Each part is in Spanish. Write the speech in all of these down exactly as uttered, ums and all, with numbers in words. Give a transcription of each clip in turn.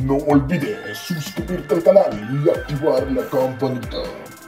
No olvides suscribirte al canal y activar la campanita.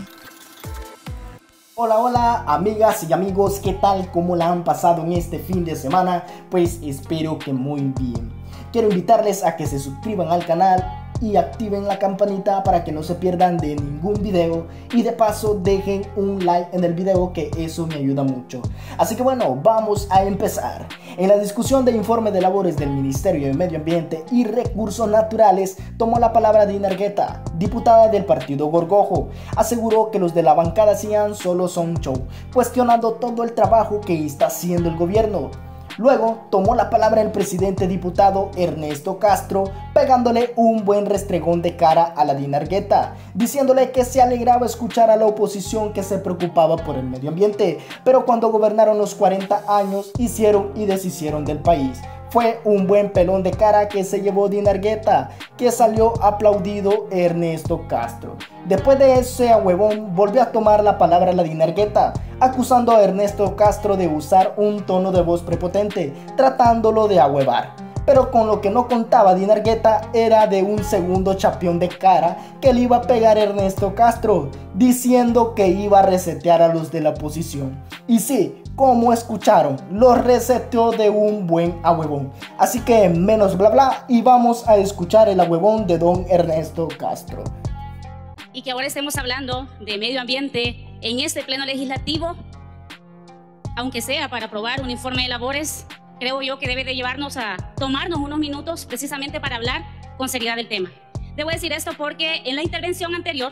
Hola, hola amigas y amigos, ¿qué tal? ¿Cómo la han pasado en este fin de semana? Pues espero que muy bien. Quiero invitarles a que se suscriban al canal y activen la campanita para que no se pierdan de ningún video, y de paso dejen un like en el video, que eso me ayuda mucho. Así que bueno, vamos a empezar. En la discusión del informe de labores del Ministerio de Medio Ambiente y Recursos Naturales tomó la palabra Dina Argueta, diputada del partido Gorgojo. Aseguró que los de la bancada Cian solo son show, cuestionando todo el trabajo que está haciendo el gobierno. Luego tomó la palabra el presidente diputado Ernesto Castro, pegándole un buen restregón de cara a la Dina Argueta, diciéndole que se alegraba escuchar a la oposición que se preocupaba por el medio ambiente, pero cuando gobernaron los cuarenta años hicieron y deshicieron del país. Fue un buen pelón de cara que se llevó Dina Argueta, que salió aplaudido Ernesto Castro. Después de ese huevón volvió a tomar la palabra la Dina Argueta, acusando a Ernesto Castro de usar un tono de voz prepotente, tratándolo de ahuevar. Pero con lo que no contaba Dina Argueta era de un segundo chapión de cara que le iba a pegar Ernesto Castro, diciendo que iba a resetear a los de la oposición. Y sí, como escucharon, los reseteó de un buen ahuevón. Así que menos bla bla y vamos a escuchar el ahuevón de don Ernesto Castro. Y que ahora estemos hablando de medio ambiente en este pleno legislativo, aunque sea para aprobar un informe de labores, creo yo que debe de llevarnos a tomarnos unos minutos precisamente para hablar con seriedad del tema. Debo decir esto porque en la intervención anterior,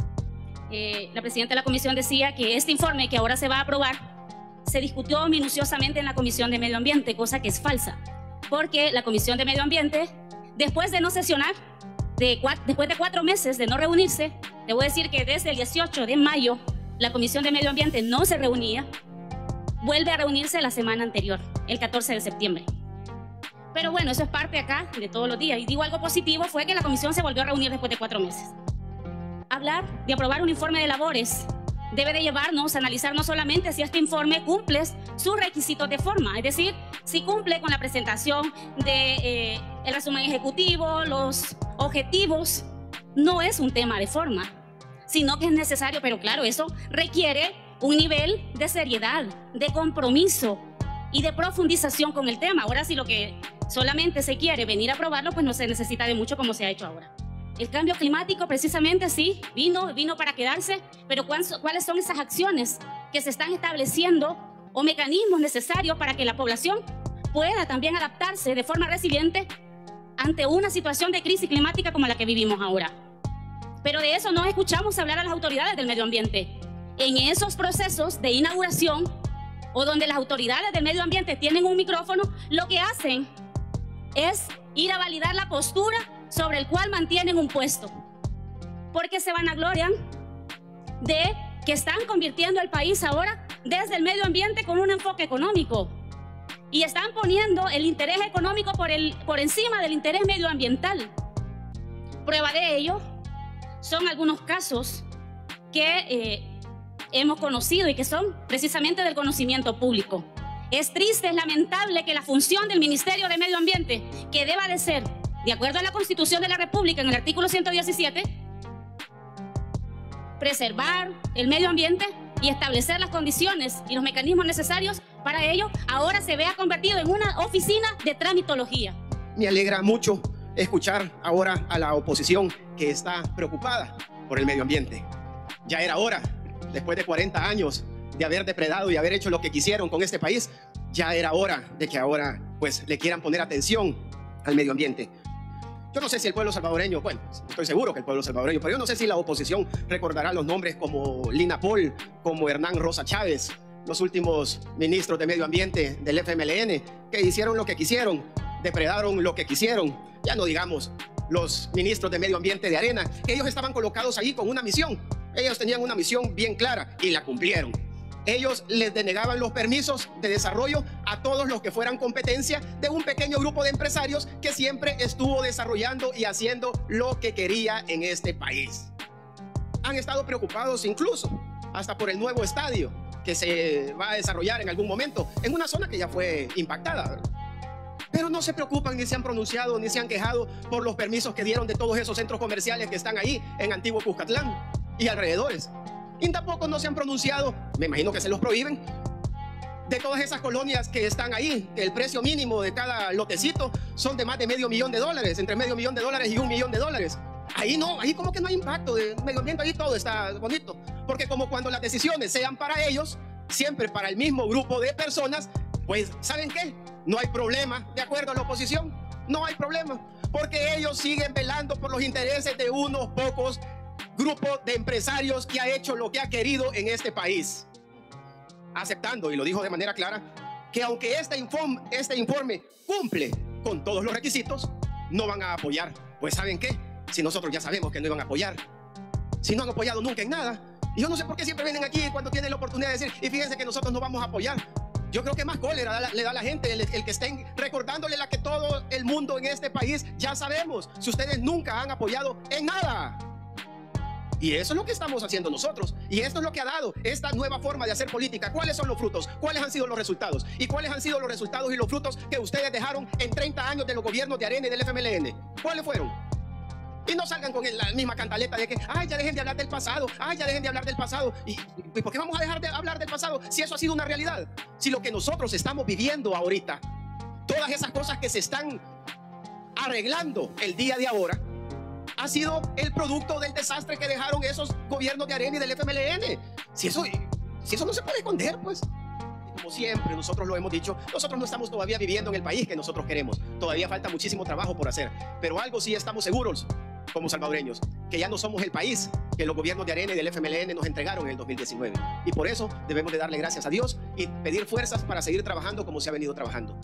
eh, la presidenta de la comisión decía que este informe que ahora se va a aprobar se discutió minuciosamente en la Comisión de Medio Ambiente, cosa que es falsa, porque la Comisión de Medio Ambiente, después de no sesionar, de cuatro, después de cuatro meses de no reunirse, debo decir que desde el dieciocho de mayo la Comisión de Medio Ambiente no se reunía, vuelve a reunirse la semana anterior, el catorce de septiembre. Pero bueno, eso es parte acá de todos los días. Y digo, algo positivo fue que la comisión se volvió a reunir después de cuatro meses. Hablar de aprobar un informe de labores debe de llevarnos a analizar no solamente si este informe cumple sus requisitos de forma, es decir, si cumple con la presentación de eh, el resumen ejecutivo, los objetivos. No es un tema de forma, sino que es necesario, pero claro, eso requiere un nivel de seriedad, de compromiso y de profundización con el tema. Ahora, si lo que solamente se quiere venir a aprobarlo, pues no se necesita de mucho como se ha hecho ahora. El cambio climático precisamente sí, vino, vino para quedarse, pero ¿cuáles son esas acciones que se están estableciendo o mecanismos necesarios para que la población pueda también adaptarse de forma resiliente ante una situación de crisis climática como la que vivimos ahora? Pero de eso no escuchamos hablar a las autoridades del medio ambiente. En esos procesos de inauguración o donde las autoridades del medio ambiente tienen un micrófono, lo que hacen es ir a validar la postura sobre el cual mantienen un puesto, porque se vanaglorian de que están convirtiendo el país ahora desde el medio ambiente con un enfoque económico y están poniendo el interés económico por, el, por encima del interés medioambiental. Prueba de ello son algunos casos que eh, hemos conocido y que son precisamente del conocimiento público. Es triste, es lamentable que la función del Ministerio de Medio Ambiente, que deba de ser, de acuerdo a la Constitución de la República, en el artículo ciento diecisiete, preservar el medio ambiente y establecer las condiciones y los mecanismos necesarios para ello, ahora se vea convertido en una oficina de tramitología. Me alegra mucho escuchar ahora a la oposición que está preocupada por el medio ambiente. Ya era hora, después de cuarenta años de haber depredado y haber hecho lo que quisieron con este país, ya era hora de que ahora pues le quieran poner atención al medio ambiente. Yo no sé si el pueblo salvadoreño, bueno, estoy seguro que el pueblo salvadoreño, pero yo no sé si la oposición recordará los nombres como Lina Pol, como Hernán Rosa Chávez, los últimos ministros de medio ambiente del F M L N, que hicieron lo que quisieron, depredaron lo que quisieron. Ya no digamos los ministros de medio ambiente de Arena, que ellos estaban colocados ahí con una misión. Ellos tenían una misión bien clara y la cumplieron. Ellos les denegaban los permisos de desarrollo a todos los que fueran competencia de un pequeño grupo de empresarios que siempre estuvo desarrollando y haciendo lo que quería en este país. Han estado preocupados incluso hasta por el nuevo estadio que se va a desarrollar en algún momento en una zona que ya fue impactada, ¿verdad? Pero no se preocupan, ni se han pronunciado, ni se han quejado por los permisos que dieron de todos esos centros comerciales que están ahí en Antiguo Cuscatlán y alrededores. Y tampoco no se han pronunciado, me imagino que se los prohíben, de todas esas colonias que están ahí, que el precio mínimo de cada lotecito son de más de medio millón de dólares, entre medio millón de dólares y un millón de dólares. Ahí no, ahí como que no hay impacto de medio ambiente, ahí todo está bonito. Porque como cuando las decisiones sean para ellos, siempre para el mismo grupo de personas, pues ¿saben qué? No hay problema, de acuerdo a la oposición, no hay problema. Porque ellos siguen velando por los intereses de unos pocos grupos de empresarios que ha hecho lo que ha querido en este país. Aceptando, y lo dijo de manera clara, que aunque este informe, este informe cumple con todos los requisitos, no van a apoyar. Pues ¿saben qué? Si nosotros ya sabemos que no iban a apoyar, si no han apoyado nunca en nada, y yo no sé por qué siempre vienen aquí cuando tienen la oportunidad de decir, y fíjense que nosotros no vamos a apoyar. Yo creo que más cólera le da a la gente el, el que estén recordándole la que todo el mundo en este país ya sabemos, si ustedes nunca han apoyado en nada. Y eso es lo que estamos haciendo nosotros. Y esto es lo que ha dado esta nueva forma de hacer política. ¿Cuáles son los frutos? ¿Cuáles han sido los resultados? ¿Y cuáles han sido los resultados y los frutos que ustedes dejaron en treinta años de los gobiernos de Arena y del F M L N? ¿Cuáles fueron? Y no salgan con la misma cantaleta de que, ay, ya dejen de hablar del pasado, ay, ya dejen de hablar del pasado. ¿Y, y por qué vamos a dejar de hablar del pasado si eso ha sido una realidad? Si lo que nosotros estamos viviendo ahorita, todas esas cosas que se están arreglando el día de ahora, ha sido el producto del desastre que dejaron esos gobiernos de Arena y del F M L N. Si eso, si eso no se puede esconder, pues. Como siempre, nosotros lo hemos dicho, nosotros no estamos todavía viviendo en el país que nosotros queremos. Todavía falta muchísimo trabajo por hacer. Pero algo sí estamos seguros, como salvadoreños, que ya no somos el país que los gobiernos de Arena y del F M L N nos entregaron en el dos mil diecinueve. Y por eso debemos de darle gracias a Dios y pedir fuerzas para seguir trabajando como se ha venido trabajando.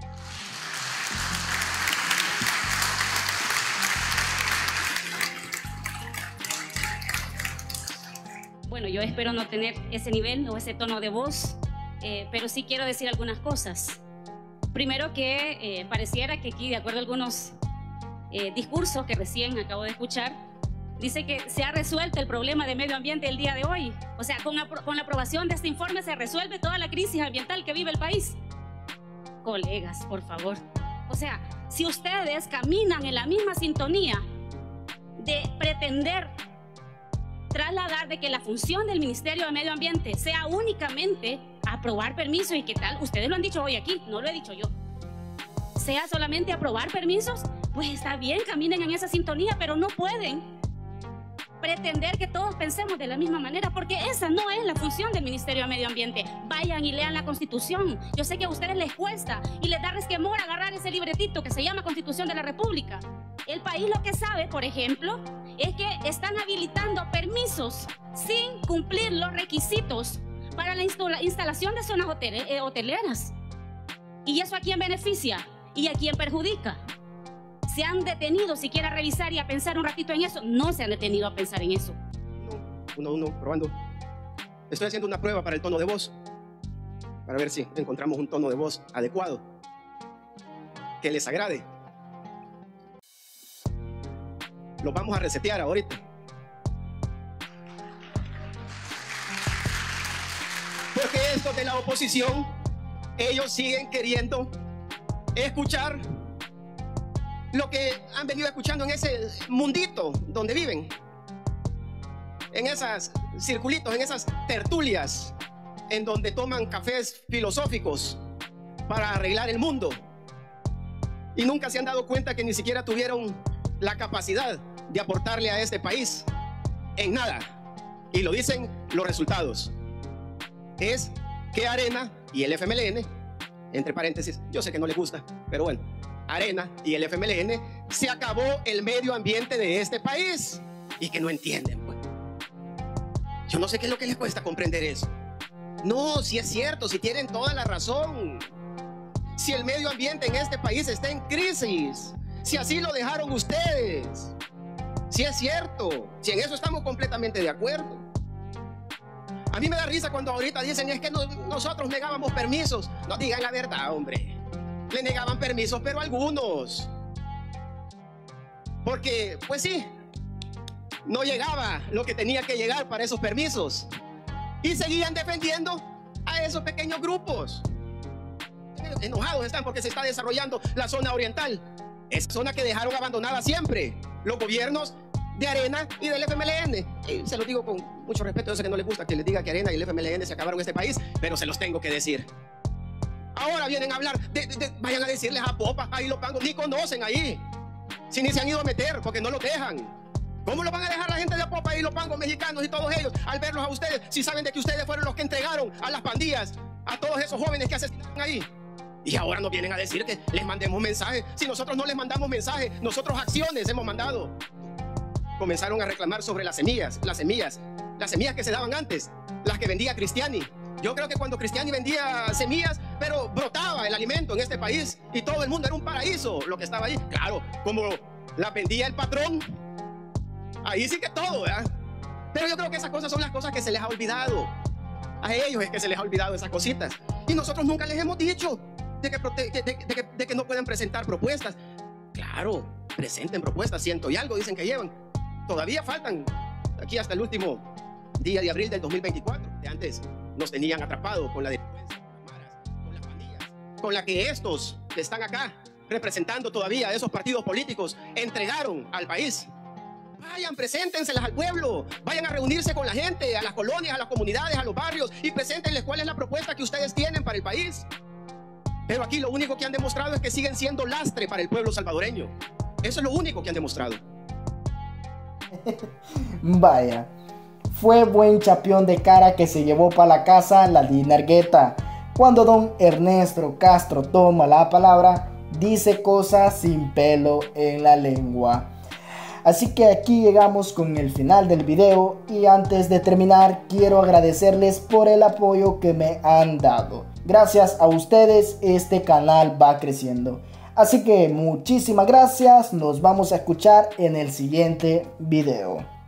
Bueno, yo espero no tener ese nivel o ese tono de voz, eh, pero sí quiero decir algunas cosas. Primero que eh, pareciera que aquí, de acuerdo a algunos eh, discursos que recién acabo de escuchar, dice que se ha resuelto el problema de medio ambiente el día de hoy. O sea, con, con la aprobación de este informe se resuelve toda la crisis ambiental que vive el país. Colegas, por favor. O sea, si ustedes caminan en la misma sintonía de pretender trasladar de que la función del Ministerio de Medio Ambiente sea únicamente aprobar permisos y qué tal, ustedes lo han dicho hoy aquí, no lo he dicho yo, sea solamente aprobar permisos, pues está bien, caminen en esa sintonía, pero no pueden pretender que todos pensemos de la misma manera, porque esa no es la función del Ministerio de Medio Ambiente. Vayan y lean la Constitución. Yo sé que a ustedes les cuesta y les da resquemor agarrar ese libretito que se llama Constitución de la República. El país lo que sabe, por ejemplo, es que están habilitando permisos sin cumplir los requisitos para la instalación de zonas hoteleras. ¿Y eso a quién beneficia? ¿Y a quién perjudica? ¿Se han detenido siquiera a revisar y a pensar un ratito en eso? No se han detenido a pensar en eso. Uno, uno, uno, probando. Estoy haciendo una prueba para el tono de voz, para ver si encontramos un tono de voz adecuado, que les agrade. Lo vamos a resetear ahorita. Porque estos de la oposición, ellos siguen queriendo escuchar lo que han venido escuchando en ese mundito donde viven, en esos circulitos, en esas tertulias, en donde toman cafés filosóficos para arreglar el mundo. Y nunca se han dado cuenta que ni siquiera tuvieron la capacidad de aportarle a este país en nada. Y lo dicen los resultados. Es que Arena y el F M L N, entre paréntesis, yo sé que no les gusta, pero bueno, Arena y el F M L N, se acabó el medio ambiente de este país. Y que no entienden, pues. Yo no sé qué es lo que les cuesta comprender eso. No, si es cierto, si tienen toda la razón. Si el medio ambiente en este país está en crisis, si así lo dejaron ustedes, si es cierto, si en eso estamos completamente de acuerdo. A mí me da risa cuando ahorita dicen es que no, nosotros negábamos permisos. No digan la verdad, hombre. Le negaban permisos, pero algunos. Porque, pues sí, no llegaba lo que tenía que llegar para esos permisos. Y seguían defendiendo a esos pequeños grupos. enojados están porque se está desarrollando la zona oriental. Es zona que dejaron abandonada siempre los gobiernos de Arena y del F M L N. Y se los digo con mucho respeto. Yo sé que no les gusta que les diga que Arena y el F M L N se acabaron en este país, pero se los tengo que decir. Ahora vienen a hablar, de, de, de, vayan a decirles a Popa, ahí los pangos, ni conocen ahí. Si ni se han ido a meter, porque no los dejan. ¿Cómo lo van a dejar la gente de Popa y los pangos mexicanos y todos ellos al verlos a ustedes, si saben de que ustedes fueron los que entregaron a las pandillas, a todos esos jóvenes que asesinaron ahí? Y ahora nos vienen a decir que les mandemos mensajes. Si nosotros no les mandamos mensajes, nosotros acciones hemos mandado. Comenzaron a reclamar sobre las semillas, las semillas, las semillas que se daban antes, las que vendía Cristiani. Yo creo que cuando Cristiani vendía semillas, pero brotaba el alimento en este país y todo el mundo era un paraíso lo que estaba ahí. Claro, como la vendía el patrón, ahí sí que todo, ¿verdad? Pero yo creo que esas cosas son las cosas que se les ha olvidado. A ellos es que se les ha olvidado esas cositas. Y nosotros nunca les hemos dicho de que, de, de, de que, de que no pueden presentar propuestas. Claro, presenten propuestas, ciento y algo dicen que llevan. Todavía faltan aquí hasta el último día de abril del dos mil veinticuatro. De antes nos tenían atrapados con la delincuencia, con las pandillas, con la que estos que están acá representando todavía a esos partidos políticos entregaron al país. Vayan, preséntenselas al pueblo, vayan a reunirse con la gente, a las colonias, a las comunidades, a los barrios y preséntenles cuál es la propuesta que ustedes tienen para el país. Pero aquí lo único que han demostrado es que siguen siendo lastre para el pueblo salvadoreño. Eso es lo único que han demostrado. Vaya, fue buen chapión de cara que se llevó para la casa la Dinargueta. Cuando don Ernesto Castro toma la palabra, dice cosas sin pelo en la lengua. Así que aquí llegamos con el final del video y antes de terminar quiero agradecerles por el apoyo que me han dado. Gracias a ustedes este canal va creciendo. Así que muchísimas gracias, nos vamos a escuchar en el siguiente video.